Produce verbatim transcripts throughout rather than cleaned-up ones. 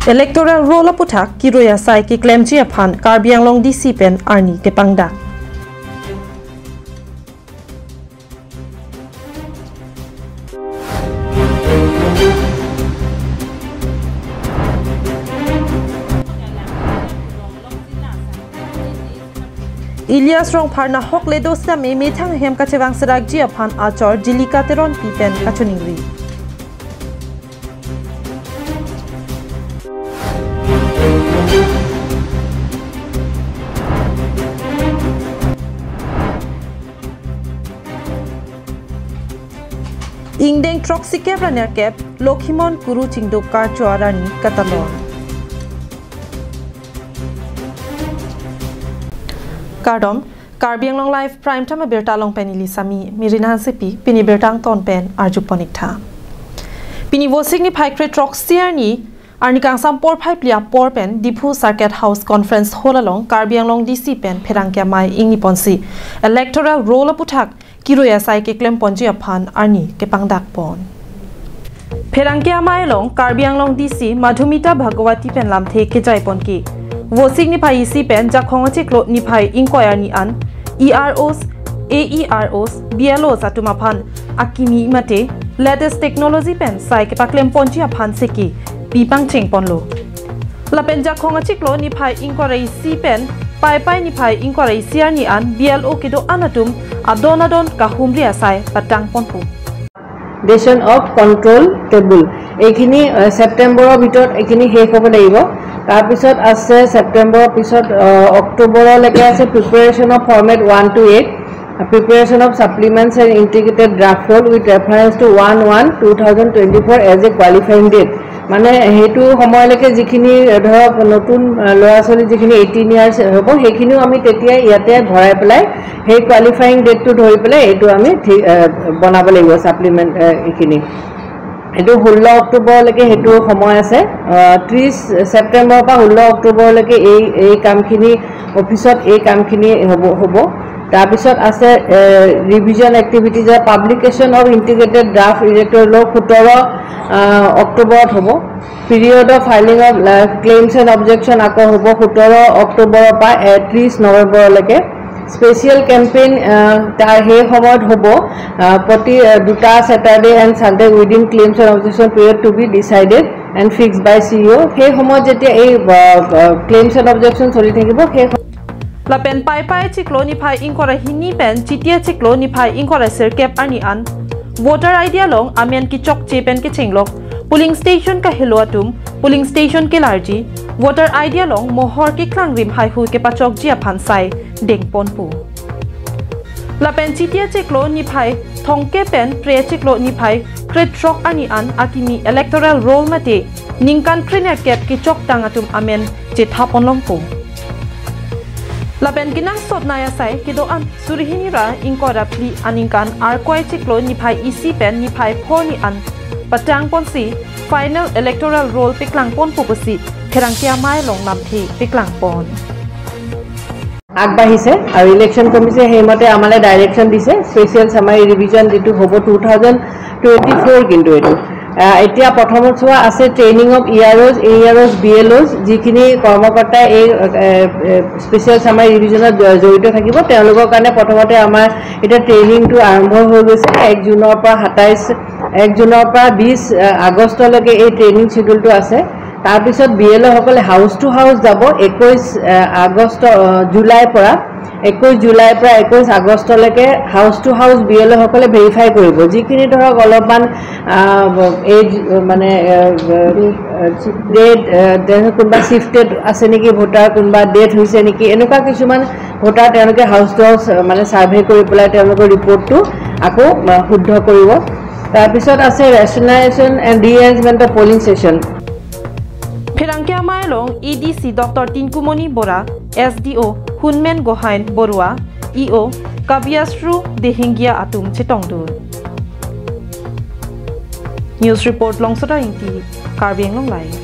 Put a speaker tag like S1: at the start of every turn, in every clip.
S1: electoral roll puthak kiroya sai ki claim chi aphan Karbi Anglong D C pen arni ke pangda Ilyas rong pharna hok le dosa me me thang hem ka chewang sarak ji aphan achor jilika teron pi pen kachuningri Ingdeng troxike raner kep Lokhimon Kuru Chingdo kar chuarani katalon Kardom Karbi Anglong live prime time berta long penili sami mirina sepi pini bertang ton pen arjuponik tha pini vosik ni phaikre troxier ni arni kangsam por phai plia por pen Diphu Circuit House Conference hall along Karbi Anglong D C pen pherangkya mai ingni ponsi electoral roll puthak kiroya sai ke claim ponji aphan arni ke pangdak pon pherangkya mai long Karbi Anglong D C Madhumita Bhagawati pen lamthe ke jai pon ki vosik ni phai si pen jakhong chiklo ni phai inquiry ni an E R Os A E R Os B L Os atuma phan akimi mate latest technology pen sai ke paklem ponji aphan se ki pipang cheng ponlo la pen jakhong chiklo ni phai inquiry si pen pai pai ni phai inquiry siar ni an B L O ke do anatum adonadon kahumri asai patang ponpu
S2: Nation of control table ekhini September bitor ekhini he hobo laibo tar pisot ase September pisot October leke ase preparation of format one to eight preparation of supplements and integrated draft roll with reference to one one twenty twenty-four as a qualifying date মানে হেতু সময় লেকে যিখিনি ধৰক নতুন লৰা চলি যিখিনি eighteen years হ'ব হেখিনিও আমি তেতিয়া ইয়াতে ভৰাই পেলাই হে কোৱালিফাইং ডেটটো ধৰি পেলাই এটো আমি বনাব লাগিব সাপ্লিমেন্ট এখিনি এটো ষোল্ল অক্টোবৰ লেকে হেতু সময় আছে ত্ৰিশ সেপ্টেম্বৰ পৰা ষোল্ল অক্টোবৰ লেকে এই এই কামখিনি অফিসত এই কামখিনি হ'ব হ'ব তাৰপিছত আছে revision activities publication of integrated draft electoral roll সোতৰ অক্টোবৰত হ'ব period of filing of claims and objection আকৌ হ'ব সোতৰ অক্টোবৰৰ পৰা ত্ৰিশ নৱেম্বৰলৈকে স্পেশাল কেম্পেইন তাৰ হে সময়ত হ'ব প্ৰতি দুটা Saturday and Sunday within claims and objection period to be decided and fixed by C E O হে সময়ত যেতিয়া এই ক্লেইমছ এণ্ড অবজেকশন চলি থাকিব সেই
S1: La pen pai pai chiklo ni phai inkora hini pen chitia chiklo ni phai inkora sirkep ani an voter I D long amen ki chok che pen ke chenglok polling station ka heloatum polling station ke larji voter I D long mohor ki klang rim hai hu ke pachok ji aphan sai deng pon pu la pen chitia chiklo ni phai thongke pen pre chiklo ni phai kret trok ani an akimi electoral roll mate ningkan kriner kep ki chok tangatum amen che thapon long pu Lapen kinang sot naya sai kido an surihini ra inkora pli aningkan arkoi chiklo ni phai isi pen ni phai pho ni an patang ponsi final electoral roll piklang pon pupusi kherangkia mai long namthi piklang pon
S2: আগবাঢ়িছে আৰু election commission হেমতে আমালে direction দিছে special summary revision যেটো হ'ব two thousand twenty-four কিন্তু এটো এতিয়া প্ৰথমত সোৱা আছে training of E R Os A R Os B L Os যিখিনি কৰ্মকৰ্তা এই স্পেশাল সামাৰি ৰিভিজনত জড়িত থাকিব তেওঁলোকৰ কাৰণে প্ৰথমতে আমাৰ এটা ট্ৰেইনিংটো আৰম্ভ হৈ গৈছে এক জুনৰ পৰা সাতাইশ এক জুনৰ পৰা বিশ আগষ্টলৈকে এই ট্ৰেইনিং শিডিউলটো আছে তাৰ পিছত B L O সকলে হাউস টু হাউস যাব একৈশ আগষ্ট জুলাই পৰা একৈশ জুলাই পৰা একৈশ আগষ্টলৈকে house to house B L O সকলে ভেৰিফাই কৰিব যিখিনি ধৰক অলপমান এজ মানে ডেট দেন কোনবা শিফটেড আছে নেকি ভোটাৰ কোনবা ডেট হৈছে নেকি এনেকুৱা কিছুমান ভোটাৰ তেওঁলোকে হাউস টু হাউস মানে সাৰ্ভে কৰি পেলাই তেওঁলোকৰ ৰিপৰ্টটো আকৌ শুদ্ধ কৰিব তাৰ পিছত আছে rationalisation and rearrangement of polling station
S1: Pherangkya mai long E D C Doctor Tinkumoni Bora S D O Hunmen Gohain Borua E O Kavyasru Dehingia Atum Chitongdur News report long soda inti Karbi Anglong live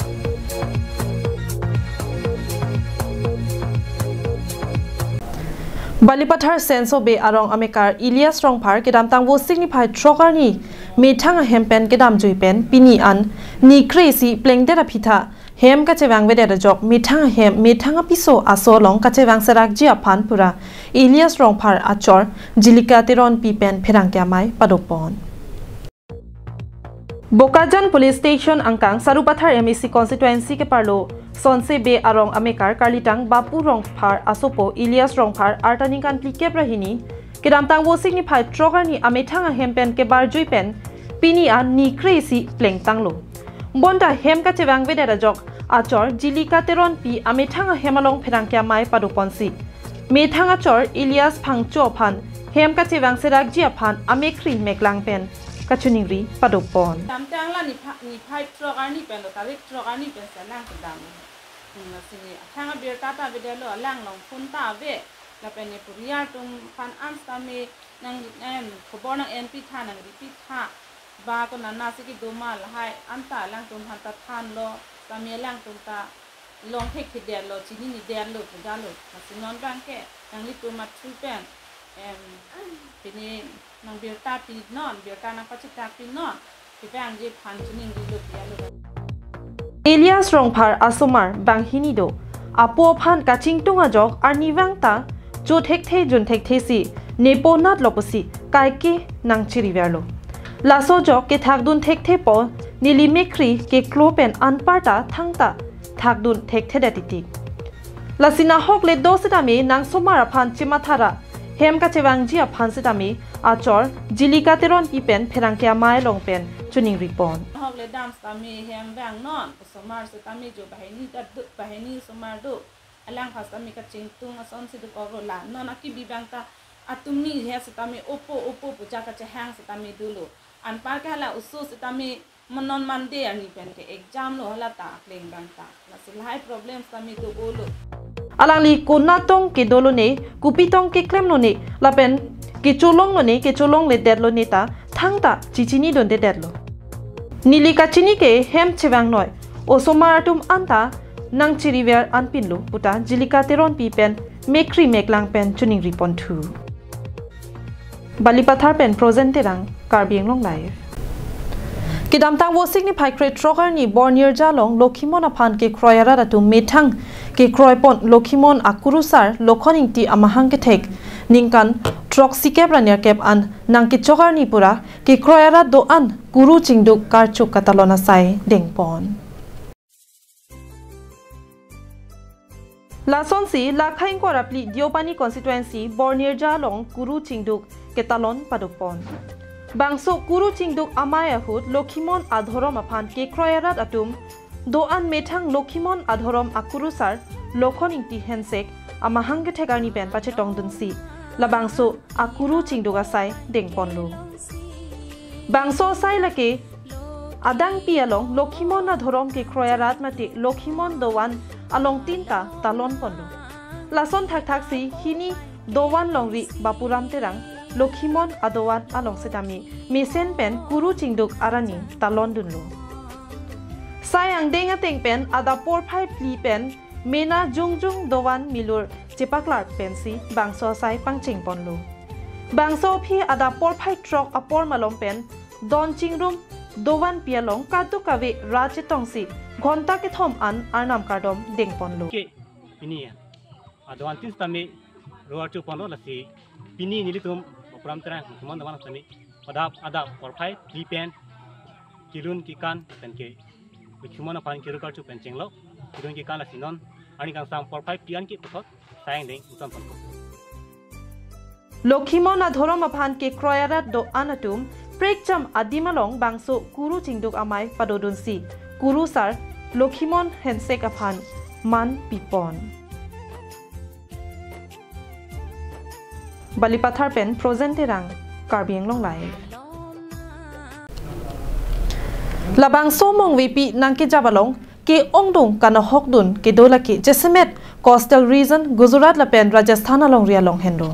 S1: Balipathar senso be arong amekar Ilyas Rongphar kedam tangwo signify trokarni methang hempen kedam joipen pini an ni crazy plengdera phitha เฮมกัจเจวังเวเดระจอกมีทั้งเฮมมีทั้งปิโซอาโซลองกัจเจวังสรักจีอพันปุระอิเลียสรองพาร์อาจอร์จิลิกาเตรอนปีเป็นเพรังแกไม้ปดปอนโบกาจัน police station อังกังสารุปัทาร์ เอ็ม อี ซี constituency के पार्लो सोनसे बे अरोंग अमेकार कार्लिटांग बापू रोंग फार असोपो इलियास रोंग फार आर्टानिंग कान प्लिके प्रहिनी के दामतांग वो सिग्निफाई ट्रोगारनी अमेथांग हेमपेन के बारजुई पेन पिनी आ निक्रेसी प्लेंग तांगलो बोंदा हेम का चेवांग वेदे रजोक आचर जिलिका तेरन पी अमेथांग हेमालोंग फेरांग माय पादुपनसी मेथांग आचर इलियास फांगचो फान हेम का चेवांग सेराक जिया फान अमेख्री मेकलांग पेन कचुनिंगरी पादुपन
S3: दामतांग ला निफाई ट्रोगारनी पेन तारिक ट्रोगारनी पेन सनांग दाम sini thang bir tata video lo lang long phun ta ve la pen ne puria tum fan an stami nang em khobor nang np tha nang repeat tha ba ko na na siki doma la hai an ta lang tum han ta than lo stami lang tum ta long thek thi der lo chini ni der lo ja lo sinon bang ke nang li tum mat thu pen em pini nang bir ta pi non bir ta na pa chita pi non pi bang je phan chuning ri lo ya lo
S1: Elias Rongphar Asomar Banghinido Apo Phan Kaching Tunga Jok Arnivangta Jo Thek The Jun Thek The Si Nepo Nat Loposi Kaike Nang Chiriverlo Laso Jok Ke Thakdun Thek The Po Nili Mekri Ke Klopen Anparta Thangta Thakdun Thek The Datiti Lasina Hok Le Dosidami Nang Somara Phan Chimathara Hem Kachewang Jia Phan Sidami Achor Jilika Teron Pipen Perangkia Mai Longpen Chuning Ripon
S3: Hok Le Dam Stami Hem Bang Non Somar Sitami Jo Bahini Dut Bahini Somar Do Alang Hasami Kaching Tung Ason Sidu Korola Non Aki Bibangta Atumi He Sitami Opo Opo Pujaka Chehang Sitami Dulu Anpar Kala Usu Sitami Monon Mande Ani Penke Exam Lo Halata Playing Bangta Nasilhai Problems Tami Do Bolo
S1: Alangli Kunatong Ke Dolone Kupitong Ke Klem Lone Lapen Ke Cholong Lone Ke Cholong Le Dead Loneta Thangta Chichini Donde Deadlo Nili Kachini Ke Hem Chewang Noi Osomaratum Anta Nang Chiriver Anpinlu Puta Jilika Teron Pipen Mekri Meklang Pen Chuning Ripon Tu Balipathar Pen Prozenterang Karbieng Long Live Kidamtang wo signify kre trogar ni bornier jalong Lokhimon aphan ke kroyara ratu methang ke kroypon Lokhimon akurusar lokhoning ti amahang ke thek ningkan troxike branier kep an nang ke chogar ni pura ke kroyara do an guru chingduk karchuk katalona sai dengpon Lason si lakhain ko rapli Diopani constituency bornier jalong guru chingduk ketalon padupon Bangso Guru Chingduk Amaya Hud Lokhimon Adhorom Aphan Ke Kroyarat Atum Doan Methang Lokhimon Adhorom Akurusar Lokhoning Ti Hensek Amahang Thegani Ben Pachetong Dunsi La Bangso Akuru Chingduk Asai Dengponlu Bangso Sai Lake Adang Pialong Lokhimon Adhorom Ke Kroyarat Mati Lokhimon Doan Along Tinta Talon Ponlu Lason Thak Thaksi Hini Doan Longri Bapuram Terang Lokhimon Adowan along sedami mesen pen Guru Chingduk arani talon dunlo Sayang denga teng pen ada por phai pli pen mena jungjung dowan milur chepaklar pensi bangso sai pangching ponlo Bangso phi ada por phai trok apor malom pen don chingrum dowan pialong kadu kave rachetongsi ghonta ke thom an arnam kardom deng ponlo
S4: ke ini adowan tin stami roatu ponlo lasi pini nilitum Program terang, teman teman kami pada ada korpai lipen kilun kikan dan ke cuma nak paling kira kerja penceng lo kilun kikan lah sinon ani kang sam korpai pian ke pusat sayang deng utam panko
S1: Lokhimon Adhorom Aphan ke Kroyarat do anatum prekjam adimalong bangso Guru Chingduk amai padodunsi Guru sar Lokhimon Hensek Aphan man pipon Balipathar Pen Prozenterang Karbieng Long Live Labang Somong Vipi Nangke Jabalong Ke Ongdong Kana Hokdun Ke Dolaki Jesemet Coastal Region Gujarat Lapen Rajasthan Along Rialong Hendo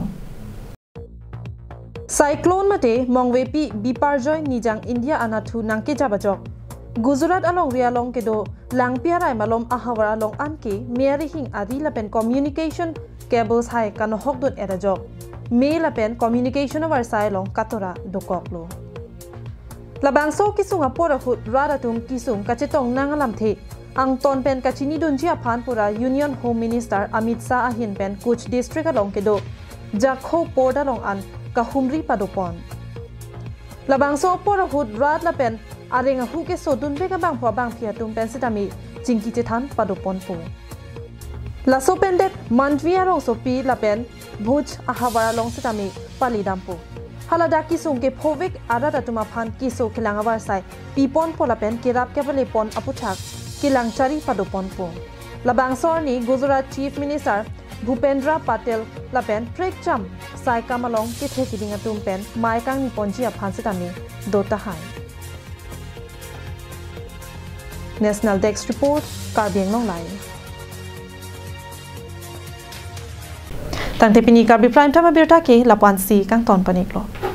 S1: Cyclone Mate Mong Vipi Biparjoy Nijang India Anathu Nangke Jabajok Gujarat Along Rialong Ke Do Langpiarai Malom Ahawara Long Anke Meri Hing Adi Lapen Communication Cables Hai Kana Hokdun Edajok May Lapen Communication over Silong Katora Dokoklo Labangso Kisung Apora Hut Radatum Kisung Kachetong Nangalam The ang ton pen kachini dunjia phanpura Union Home Minister Amit Shah ahin pen Kuch district along kedo jakho porda long an kahumri padopon labang so por hud rat la pen arenga hu ke so dun be ka bang pho bang phia tum pen sitami jingki chethan padopon pu la so pen det mandvia rong so pi la pen bhuj ahawara long sitami palidampu halada kisung ke phovik arada tuma phan kiso khilangawar sai pipon polapen kirap kebale pon aputhak kilang chari padopon pu labang sor ni Gujarat Chief Minister Bhupendra Patel lapen trek cham sai kamalong ke thekiding atum pen mai kang ni ponji aphan sitami dota hai National Desk Report Karbi Anglong Lai Tangte pini Karbi Prime Time berta ke lapan si kang ton paniklo